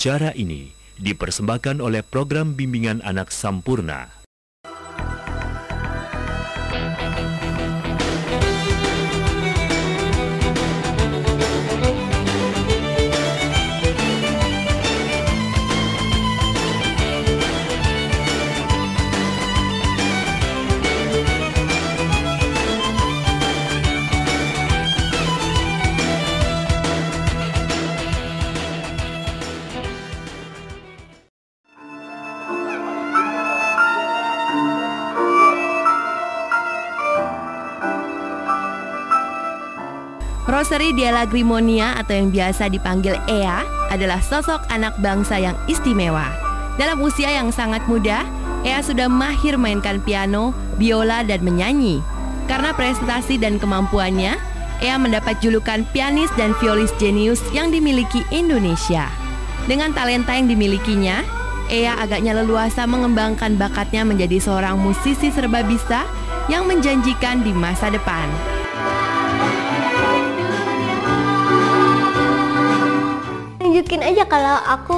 Bicara ini dipersembahkan oleh program bimbingan anak Sampurna. Rosary Diala Grimonia atau yang biasa dipanggil Ea adalah sosok anak bangsa yang istimewa. Dalam usia yang sangat muda, Ea sudah mahir mainkan piano, biola, dan menyanyi. Karena prestasi dan kemampuannya, Ea mendapat julukan pianis dan violis jenius yang dimiliki Indonesia. Dengan talenta yang dimilikinya, Ea agaknya leluasa mengembangkan bakatnya menjadi seorang musisi serba bisa yang menjanjikan di masa depan. Tunjukin aja kalau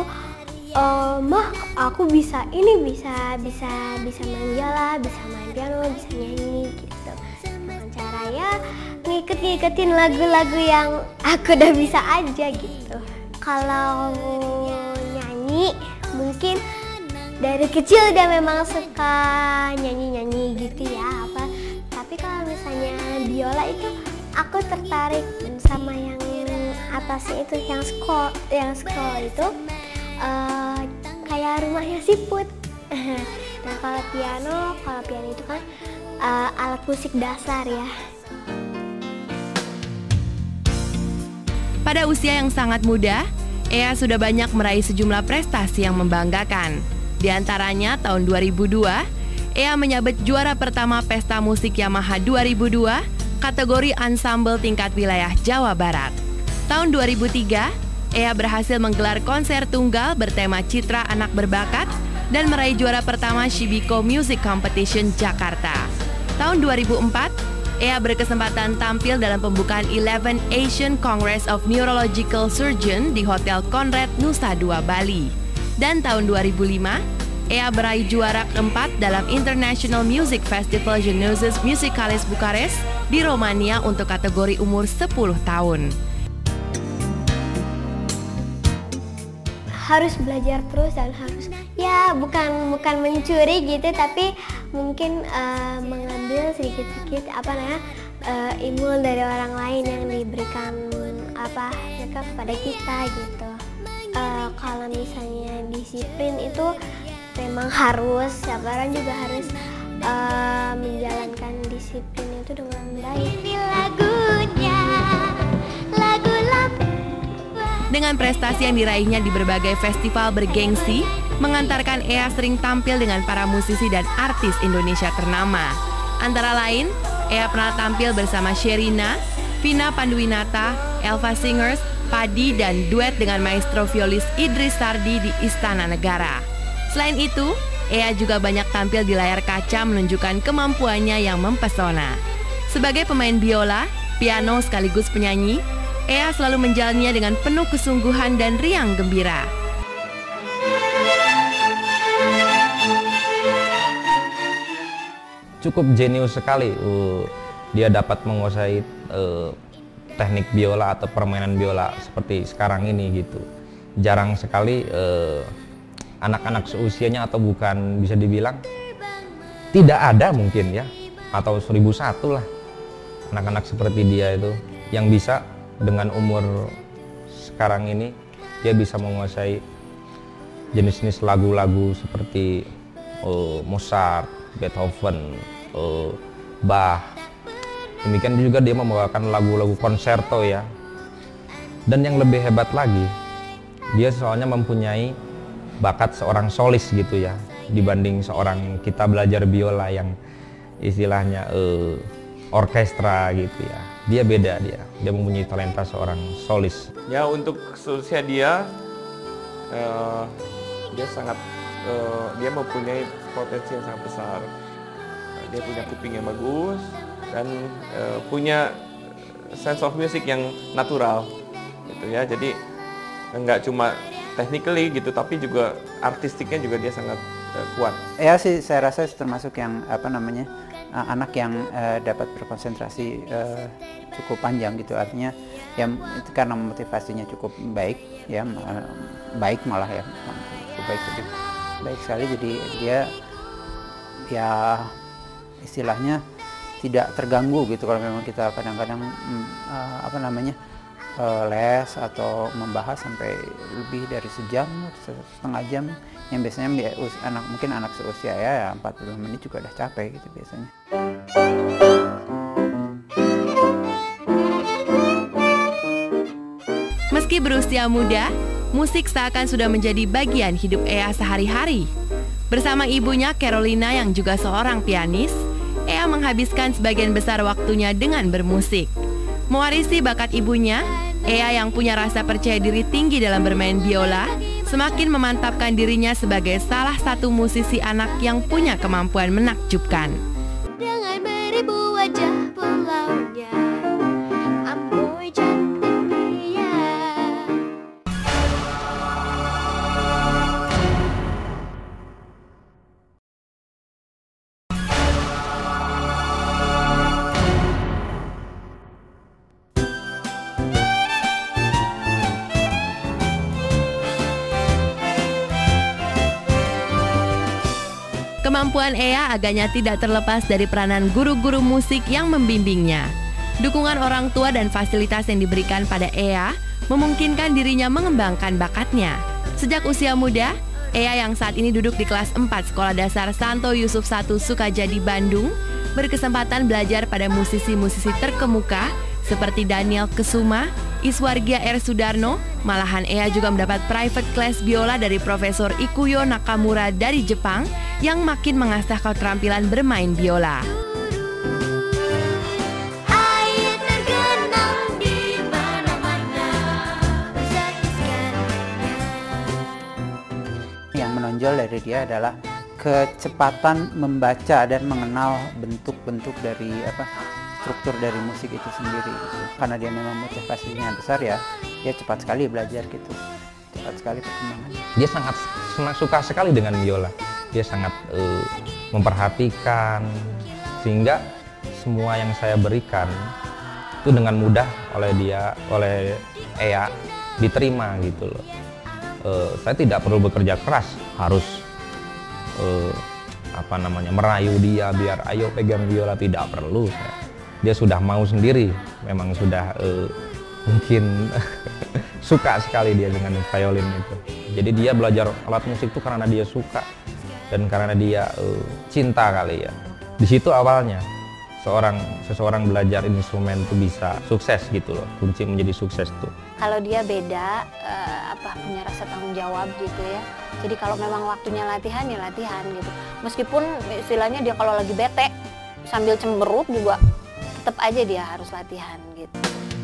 aku bisa ini, bisa main biola, bisa main piano, bisa nyanyi gitu. Dengan cara ya ngiketin lagu-lagu yang aku udah bisa aja gitu. Kalau nyanyi mungkin dari kecil dia memang suka nyanyi gitu ya apa. Tapi kalau misalnya biola itu aku tertarik sama yang atasnya itu yang scroll itu kayak rumahnya siput. Nah kalau piano itu kan alat musik dasar ya. Pada usia yang sangat muda, Ea sudah banyak meraih sejumlah prestasi yang membanggakan. Di antaranya tahun 2002, Ea menyabet juara pertama Pesta Musik Yamaha 2002 kategori ansambel tingkat wilayah Jawa Barat. Tahun 2003, Ea berhasil menggelar konser tunggal bertema Citra Anak Berbakat dan meraih juara pertama Shibiko Music Competition Jakarta. Tahun 2004, Ea berkesempatan tampil dalam pembukaan 11 Asian Congress of Neurological Surgeon di Hotel Conrad Nusa Dua Bali. Dan tahun 2005, Ea meraih juara keempat dalam International Music Festival Genosis Musicalis Bukares di Romania untuk kategori umur 10 tahun. Harus belajar terus dan harus ya bukan mencuri gitu, tapi mungkin mengambil sedikit-sedikit ilmu dari orang lain yang diberikan mereka kepada kita gitu. Kalau misalnya disiplin itu memang harus, siapa orang juga harus menjalankan disiplin itu dengan baik. Dengan prestasi yang diraihnya di berbagai festival bergengsi, mengantarkan Ea sering tampil dengan para musisi dan artis Indonesia ternama. Antara lain, Ea pernah tampil bersama Sherina, Vina Panduwinata, Elva Singers, Padi, dan duet dengan maestro violis Idris Sardi di Istana Negara. Selain itu, Ea juga banyak tampil di layar kaca menunjukkan kemampuannya yang mempesona. Sebagai pemain biola, piano sekaligus penyanyi, Ea selalu menjalannya dengan penuh kesungguhan dan riang gembira. Cukup jenius sekali. Dia dapat menguasai teknik biola atau permainan biola seperti sekarang ini gitu. Jarang sekali anak-anak seusianya atau bukan bisa dibilang tidak ada mungkin ya, atau 1001 lah anak-anak seperti dia itu yang bisa dengan umur sekarang ini dia bisa menguasai jenis-jenis lagu-lagu seperti Mozart, Beethoven, Bach. Demikian juga dia membawakan lagu-lagu konserto ya. Dan yang lebih hebat lagi, dia soalnya mempunyai bakat seorang solis gitu ya, dibanding seorang kita belajar biola yang istilahnya orkestra gitu ya. Dia beda, dia mempunyai talenta seorang solis. Ya untuk seusia dia dia mempunyai potensi yang sangat besar. Dia punya kuping yang bagus dan punya sense of music yang natural gitu ya. Jadi nggak cuma technically gitu, tapi juga artistiknya juga dia sangat kuat. Ya sih, saya rasa termasuk yang anak yang dapat berkonsentrasi cukup panjang gitu, artinya ya itu karena motivasinya cukup baik ya, baik malah ya, cukup baik sekali. Jadi dia ya istilahnya tidak terganggu gitu kalau memang kita kadang-kadang les atau membahas sampai lebih dari sejam, setengah jam, yang biasanya mungkin anak seusia ya 40 menit juga udah capek gitu biasanya. Meski berusia muda, musik seakan sudah menjadi bagian hidup Ea sehari-hari. Bersama ibunya Carolina yang juga seorang pianis, Ea menghabiskan sebagian besar waktunya dengan bermusik. Mewarisi bakat ibunya, Ea yang punya rasa percaya diri tinggi dalam bermain biola, semakin memantapkan dirinya sebagai salah satu musisi anak yang punya kemampuan menakjubkan. Dengan beribu wajah pulaunya, amboi cantik dia. Kemampuan Ea agaknya tidak terlepas dari peranan guru-guru musik yang membimbingnya. Dukungan orang tua dan fasilitas yang diberikan pada Ea memungkinkan dirinya mengembangkan bakatnya. Sejak usia muda, Ea yang saat ini duduk di kelas 4 Sekolah Dasar Santo Yusuf I Sukajadi, Bandung, berkesempatan belajar pada musisi-musisi terkemuka seperti Daniel Kesuma, Iswargia R. Sudarno. Malahan Ea juga mendapat private class biola dari Profesor Ikuyo Nakamura dari Jepang yang makin mengasah keterampilan bermain biola. Air tergenang di mana-mana, Yang menonjol dari dia adalah kecepatan membaca dan mengenal bentuk-bentuk dari struktur dari musik itu sendiri gitu. Karena dia memang motivasinya besar ya, dia cepat sekali belajar gitu, cepat sekali perkembangannya. Dia sangat suka sekali dengan biola. Dia sangat memperhatikan, sehingga semua yang saya berikan itu dengan mudah oleh Ea diterima gitu loh. Saya tidak perlu bekerja keras, harus merayu dia biar ayo pegang biola, tidak perlu saya. Dia sudah mau sendiri, memang sudah mungkin suka sekali dia dengan violin itu. Jadi dia belajar alat musik itu karena dia suka dan karena dia cinta kali ya. Di situ awalnya seseorang belajar instrumen itu bisa sukses gitu loh. Kunci menjadi sukses tuh. Kalau dia beda, punya rasa tanggung jawab gitu ya. Jadi kalau memang waktunya latihan ya latihan gitu. Meskipun istilahnya dia kalau lagi bete sambil cemberut juga tetap aja dia harus latihan gitu.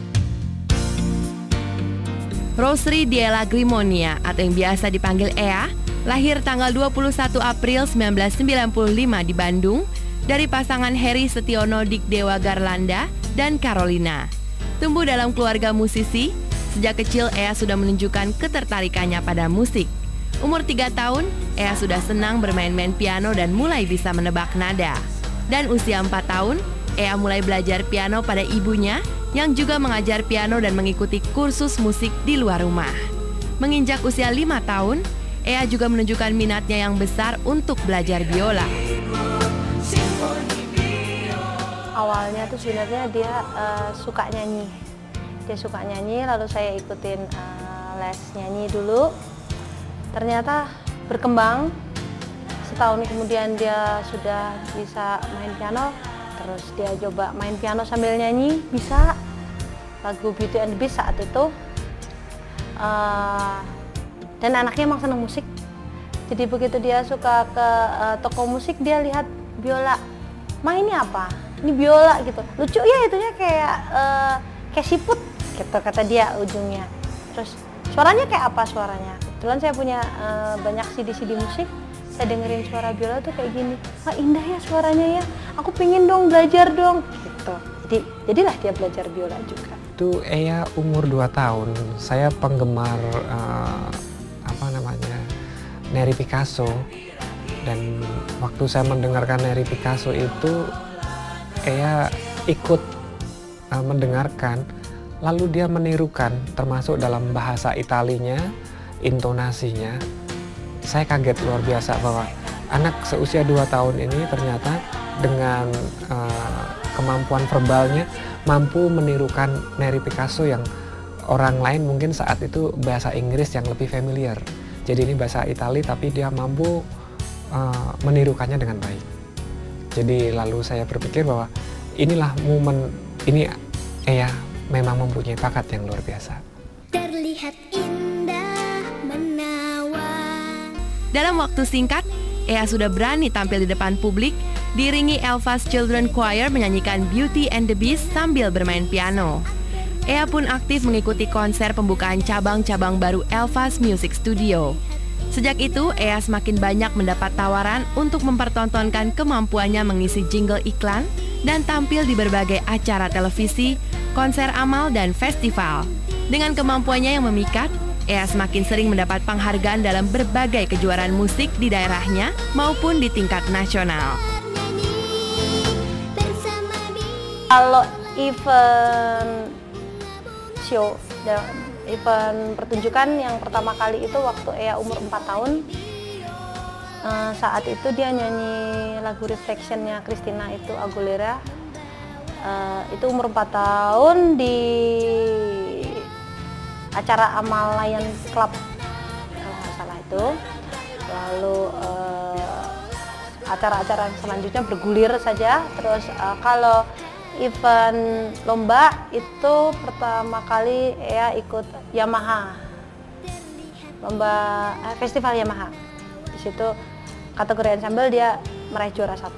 Rosri Diela Grimonia atau yang biasa dipanggil Ea, lahir tanggal 21 April 1995 di Bandung dari pasangan Heri Setiono Dikdewa Garlanda dan Carolina. Tumbuh dalam keluarga musisi, sejak kecil Ea sudah menunjukkan ketertarikannya pada musik. Umur 3 tahun, Ea sudah senang bermain-main piano dan mulai bisa menebak nada. Dan usia 4 tahun, Ea mulai belajar piano pada ibunya yang juga mengajar piano dan mengikuti kursus musik di luar rumah. Menginjak usia 5 tahun, Ea juga menunjukkan minatnya yang besar untuk belajar biola. Awalnya tuh sebenarnya dia suka nyanyi. Dia suka nyanyi, lalu saya ikutin les nyanyi dulu. Ternyata berkembang. Setahun kemudian dia sudah bisa main piano. Terus dia coba main piano sambil nyanyi, bisa. Lagu Beauty and the Beast saat itu. Dan anaknya emang seneng musik. Jadi begitu dia suka ke toko musik, dia lihat biola. Ma ini apa? Ini biola gitu. Lucu ya itunya kayak siput gitu kata dia ujungnya. Terus suaranya kayak apa suaranya? Kebetulan saya punya banyak CD-CD musik. Saya dengerin suara biola tuh kayak gini, wah indah ya suaranya ya, aku pingin dong belajar dong gitu. Jadilah dia belajar biola juga. Itu Ea umur 2 tahun, saya penggemar Neri Picasso. Dan waktu saya mendengarkan Neri Picasso itu, Ea ikut mendengarkan, lalu dia menirukan, termasuk dalam bahasa Italinya, intonasinya. Saya kaget luar biasa bahwa anak seusia 2 tahun ini ternyata dengan kemampuan verbalnya mampu menirukan Neri Picasso yang orang lain mungkin saat itu bahasa Inggris yang lebih familiar. Jadi ini bahasa Itali tapi dia mampu menirukannya dengan baik. Jadi lalu saya berpikir bahwa inilah momen ini Ea memang mempunyai bakat yang luar biasa. Terlihat indah menawan. Dalam waktu singkat, Ea sudah berani tampil di depan publik, diiringi Elvas Children Choir menyanyikan Beauty and the Beast sambil bermain piano. Ea pun aktif mengikuti konser pembukaan cabang-cabang baru Elvas Music Studio. Sejak itu, Ea semakin banyak mendapat tawaran untuk mempertontonkan kemampuannya mengisi jingle iklan dan tampil di berbagai acara televisi, konser amal, dan festival. Dengan kemampuannya yang memikat, Ea semakin sering mendapat penghargaan dalam berbagai kejuaraan musik di daerahnya maupun di tingkat nasional. Kalau event show, event pertunjukan yang pertama kali itu waktu Ea umur 4 tahun. Saat itu dia nyanyi lagu Reflection-nya Christina itu Aguilera. Itu umur 4 tahun di acara Amal Lions Club kalau nggak salah itu. Lalu acara-acara selanjutnya bergulir saja. Terus kalau event lomba itu pertama kali Ea ikut Yamaha, lomba festival Yamaha. Di situ kategori ensemble dia meraih juara 1.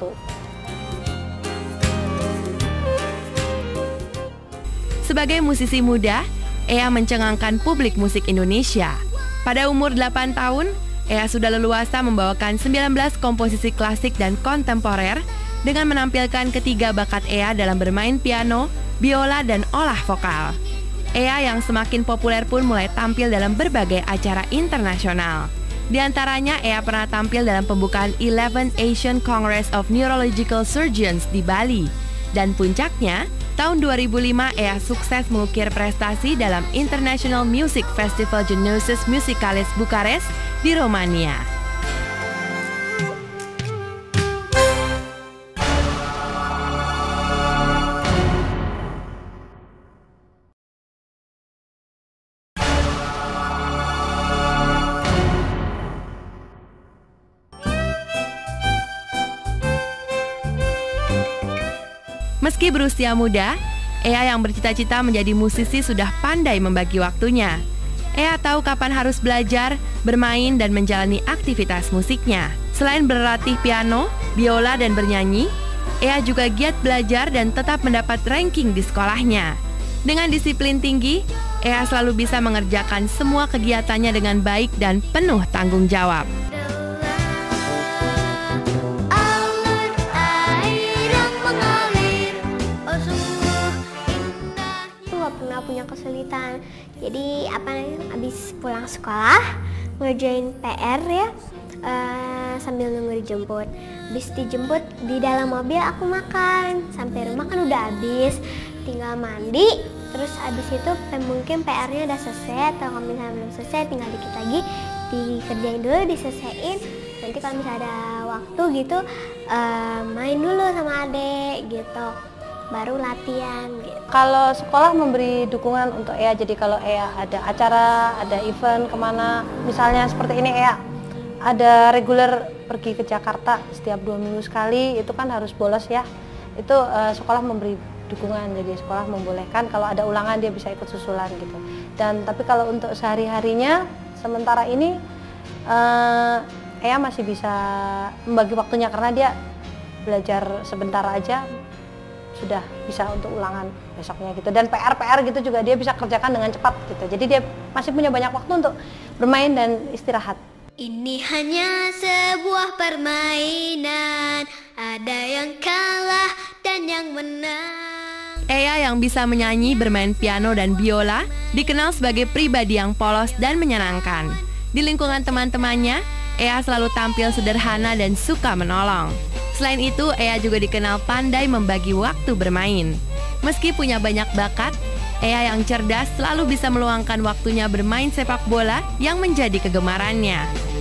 Sebagai musisi muda, Ea mencengangkan publik musik Indonesia. Pada umur 8 tahun, Ea sudah leluasa membawakan 19 komposisi klasik dan kontemporer dengan menampilkan ketiga bakat Ea dalam bermain piano, biola, dan olah vokal. Ea yang semakin populer pun mulai tampil dalam berbagai acara internasional. Di antaranya, Ea pernah tampil dalam pembukaan 11th Asian Congress of Neurological Surgeons di Bali. Dan puncaknya, tahun 2005 Ea sukses mengukir prestasi dalam International Music Festival Genosis Musicalis Bukares di Romania. Meski berusia muda, Ea yang bercita-cita menjadi musisi sudah pandai membagi waktunya. Ea tahu kapan harus belajar, bermain, dan menjalani aktivitas musiknya. Selain berlatih piano, biola, dan bernyanyi, Ea juga giat belajar dan tetap mendapat ranking di sekolahnya. Dengan disiplin tinggi, Ea selalu bisa mengerjakan semua kegiatannya dengan baik dan penuh tanggung jawab. Punya kesulitan, jadi abis pulang sekolah ngerjain PR ya, sambil nunggu dijemput. Abis dijemput di dalam mobil aku makan, sampai rumah kan udah habis, tinggal mandi. Terus abis itu mungkin PR-nya udah selesai, atau kalau misalnya belum selesai tinggal dikit lagi dikerjain dulu, diselesain. Nanti kalau misalnya ada waktu gitu main dulu sama adek gitu, baru latihan gitu. Kalau sekolah memberi dukungan untuk Ea, jadi kalau Ea ada acara, ada event kemana, misalnya seperti ini Ea ada reguler pergi ke Jakarta setiap 2 minggu sekali, itu kan harus bolos ya. Itu sekolah memberi dukungan, jadi sekolah membolehkan kalau ada ulangan dia bisa ikut susulan gitu. Dan tapi kalau untuk sehari-harinya, sementara ini Ea masih bisa membagi waktunya karena dia belajar sebentar aja sudah bisa untuk ulangan besoknya gitu, dan PR gitu juga dia bisa kerjakan dengan cepat gitu. Jadi dia masih punya banyak waktu untuk bermain dan istirahat. Ini hanya sebuah permainan, ada yang kalah dan yang menang. Ea yang bisa menyanyi, bermain piano, dan biola dikenal sebagai pribadi yang polos dan menyenangkan. Di lingkungan teman-temannya, Ea selalu tampil sederhana dan suka menolong. Selain itu, Ea juga dikenal pandai membagi waktu bermain. Meski punya banyak bakat, Ea yang cerdas selalu bisa meluangkan waktunya bermain sepak bola yang menjadi kegemarannya.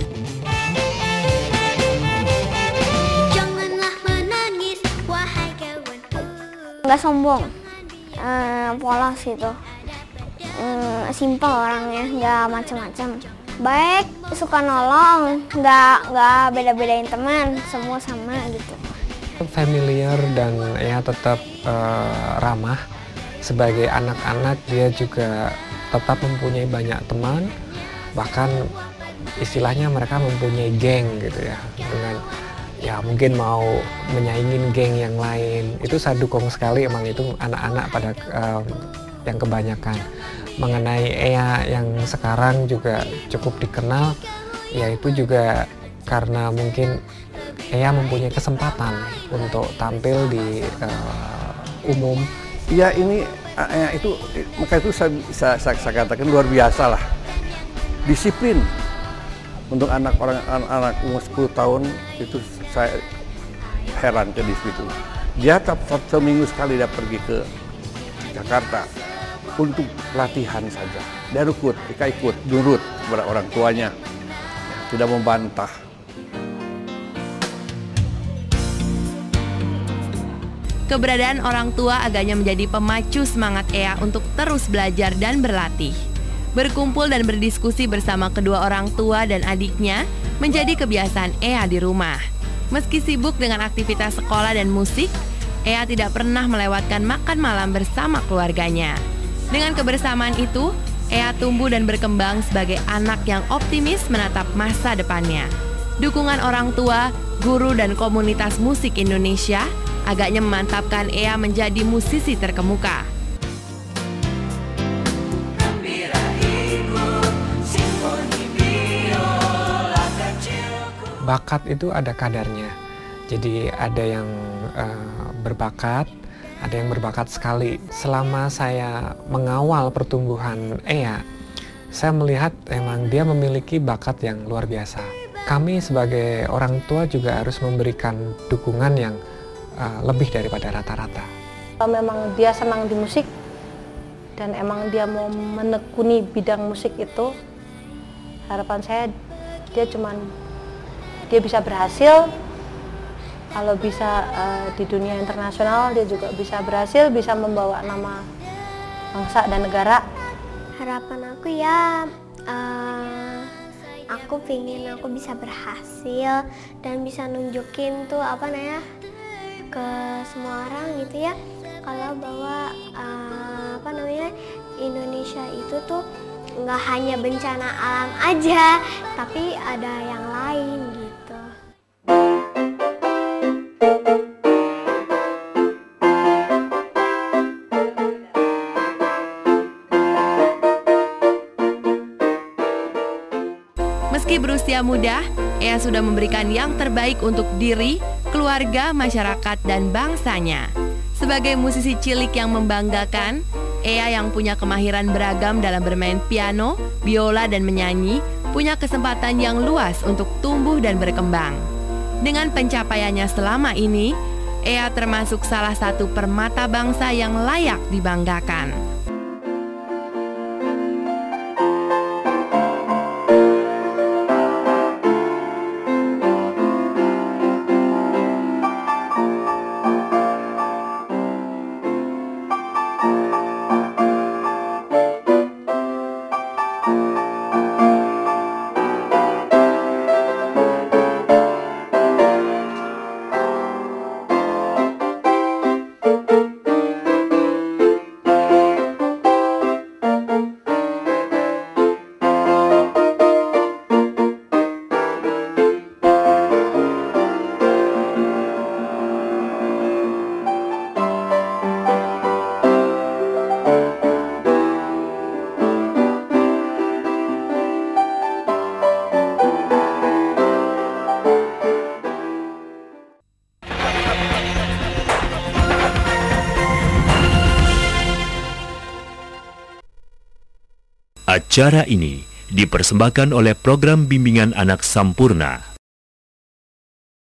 Janganlah menangis, wahai kawanku. Nggak sombong, polos gitu, simpel orangnya, nggak macam-macam. Baik, suka nolong, nggak beda-bedain teman, semua sama gitu. Familiar dan ya tetap ramah. Sebagai anak-anak dia juga tetap mempunyai banyak teman, bahkan istilahnya mereka mempunyai geng gitu ya. Dengan ya mungkin mau menyaingin geng yang lain, itu saya dukung sekali. Emang itu anak-anak pada yang kebanyakan. Mengenai Ea yang sekarang juga cukup dikenal, yaitu juga karena mungkin Ea mempunyai kesempatan untuk tampil di umum. Ya ini itu maka itu saya katakan luar biasa lah. Disiplin untuk anak umur 10 tahun itu saya heran ke di situ. Dia seminggu sekali dia pergi ke Jakarta untuk latihan saja. Dia ikut nurut kepada orang tuanya, tidak membantah. Keberadaan orang tua agaknya menjadi pemacu semangat Ea untuk terus belajar dan berlatih. Berkumpul dan berdiskusi bersama kedua orang tua dan adiknya menjadi kebiasaan Ea di rumah. Meski sibuk dengan aktivitas sekolah dan musik, Ea tidak pernah melewatkan makan malam bersama keluarganya. Dengan kebersamaan itu, Ea tumbuh dan berkembang sebagai anak yang optimis menatap masa depannya. Dukungan orang tua, guru, dan komunitas musik Indonesia agaknya memantapkan Ea menjadi musisi terkemuka. Bakat itu ada kadarnya. Jadi ada yang berbakat, ada yang berbakat sekali. Selama saya mengawal pertumbuhan Ea, saya melihat memang dia memiliki bakat yang luar biasa. Kami sebagai orang tua juga harus memberikan dukungan yang lebih daripada rata-rata. Memang dia senang di musik dan emang dia mau menekuni bidang musik itu, harapan saya dia bisa berhasil. Kalau bisa di dunia internasional, dia juga bisa berhasil, bisa membawa nama bangsa dan negara. Harapan aku ya, aku pingin aku bisa berhasil dan bisa nunjukin tuh ke semua orang gitu ya, kalau bahwa Indonesia itu tuh nggak hanya bencana alam aja, tapi ada yang lain gitu. Meski berusia muda, Ea sudah memberikan yang terbaik untuk diri, keluarga, masyarakat, dan bangsanya. Sebagai musisi cilik yang membanggakan, Ea yang punya kemahiran beragam dalam bermain piano, biola, dan menyanyi, punya kesempatan yang luas untuk tumbuh dan berkembang. Dengan pencapaiannya selama ini, Ea termasuk salah satu permata bangsa yang layak dibanggakan. Acara ini dipersembahkan oleh Program Bimbingan Anak Sampurna.